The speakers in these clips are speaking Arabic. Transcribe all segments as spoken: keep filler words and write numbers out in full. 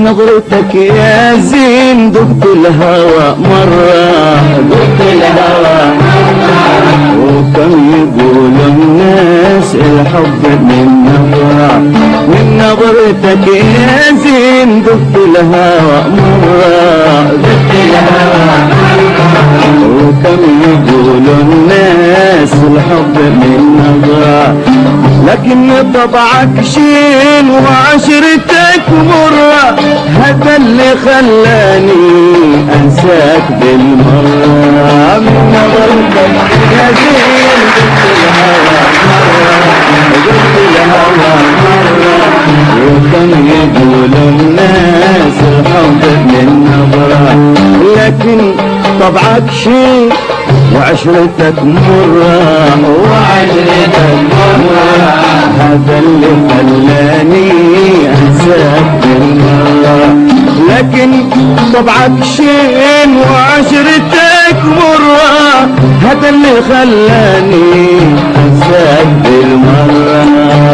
نظرتك يا زين دقت الهوى مرة، دقت الهوى مرة، وكم يقول الناس الحب من نظرة، من نظرتك يا زين دقت الهوى مرة، دقت الهوى مرة، وكم يقول الناس الحب من نظرة، لكن طبعك شين وعشرتك مرة، هذا اللي خلاني انساك بالمرة، من نظرتك يا زين دقت الهوى مرة، دقت الهوى مرة، وكم يقول الناس الحب من نظرة، لكن طبعك شين وعشرتك مرة، وعشرتك مرة، هذا اللي خلاني انساك بالمرة، لكن طبعك شين وعشرتك مرة، هذا اللي خلاني انساك بالمرة.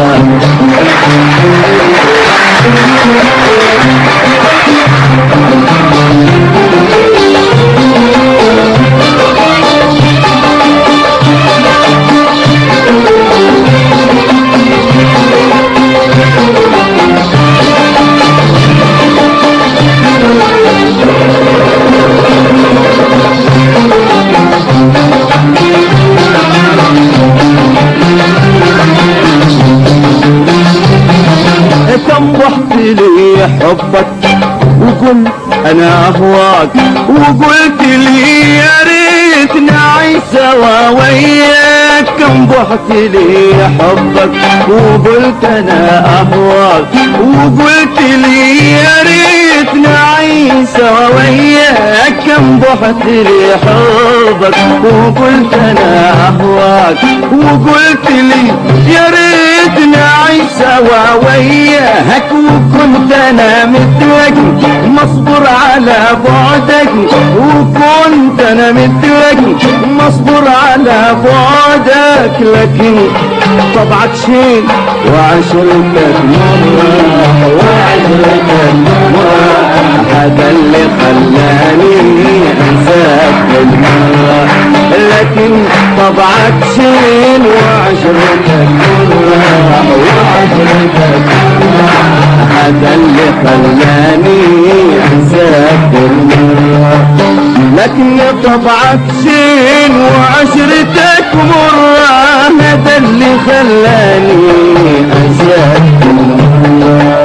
كم ضحت لي حبك وقلت انا اهواك، وقلت لي يا ريت نعيش سوا وياك، كم ضحت لي حبك وقلت انا اهواك، وقلت لي يا ريت نعيش سوا وياك، كم ضحت لي حبك وقلت انا اهواك، وقلت لي يا ريت نعيش سوا وياك، وكنت انا مثلك مصبر على بعدك، وكنت انا مثلك مصبر على بعدك، لكن طبعك شين وعشرتك مرة، وعشرتك مرة، هذا اللي خلاني انساك بالمرة، لكن طبعك شين وعشرتك مرة، وعشرتك مرة، هذا اللي خلاني انساك بالمرة، لكن طبعك شين وعشرتك مرة، هذا اللي خلاني انساك بالمرة.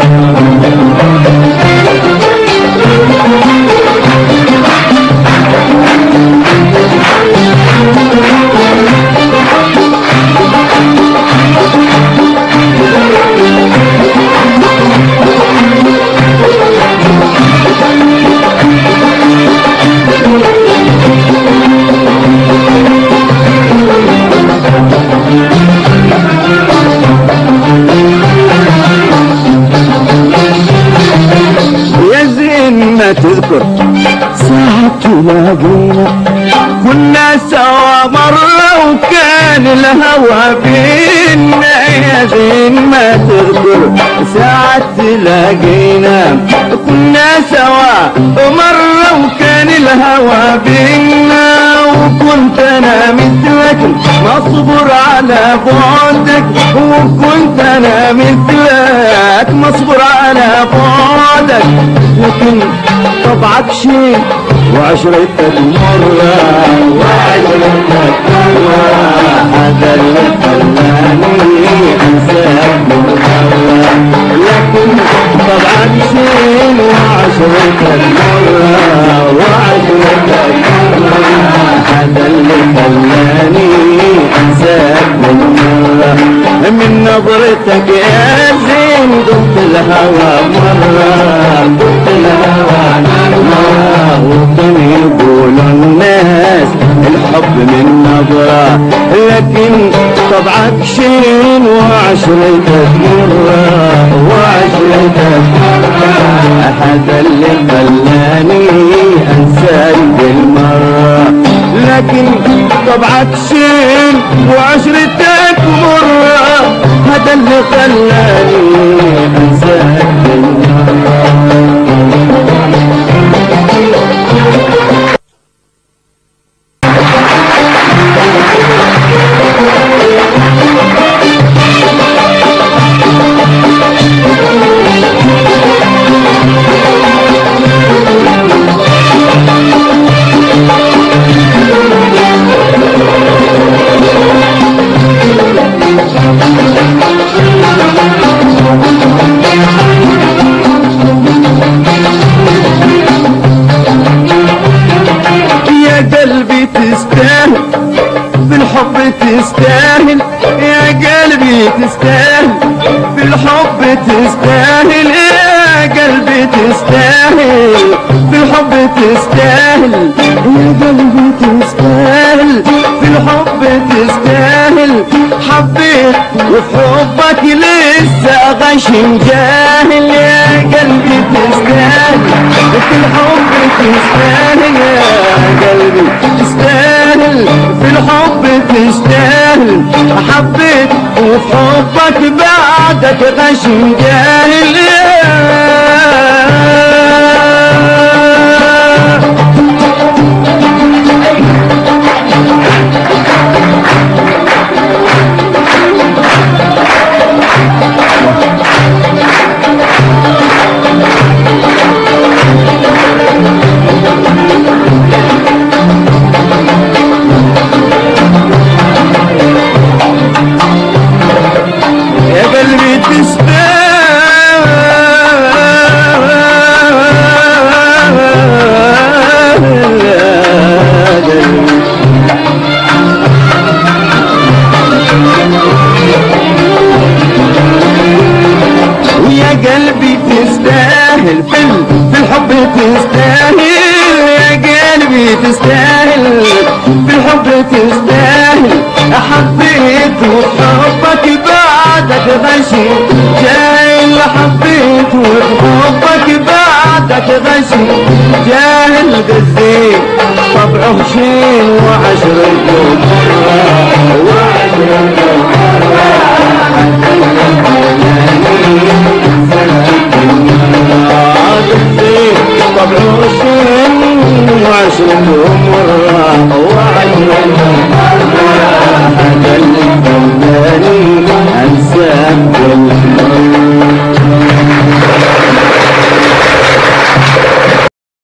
تذكر ساعة تلاقينا كنا سوا مرة وكان الهوى بينا، يا زين ما تذكر ساعة تلاقينا كنا سوا مرة وكان الهوى بينا، وكنت انا مثلك مصبر على بعدك، وكنت انا مثلك مصبر على بعدك، لكن طبعك شين وعشرتك مرة، وعشرتك مرة، هذا اللي خلاني انساك بالمرة، لكن طبعك شين وعشرتك مرة، وعشرتك مرة، هذا اللي خلاني انساك بالمرة، من نظرتك يا زين دقت الهوى مرة، دقت الهوى مرة، وكان يقول الناس الحب من نظرة، لكن طبعك شين وعشرتك مرة، وعشرتك مرة، هذا اللي خلاني انساك بالمرة، لكن طبعك شين وعشرتك مرة، هذا اللي خلاني انساك بالمرة. تستاهل يا قلبي تستاهل في الحب تستاهل يا قلبي تستاهل في الحب تستاهل يا قلبي تستاهل في الحب تستاهل حبيت وفي حبك لسه غشم جاهل يا قلبي تستاهل في الحب تستاهل يا قلبي تستاهل في الحب تستاهل حبيت وفي حبك بعدك غشم جاهل قلبي تستاهل في في الحب تستاهل يا قلبي تستاهل في الحب تستاهل حبيت وحبك بعدك غشي جاهل حبيت وحبك بعدك غشي جاهل قزيت طبعه شين وعشرة يوم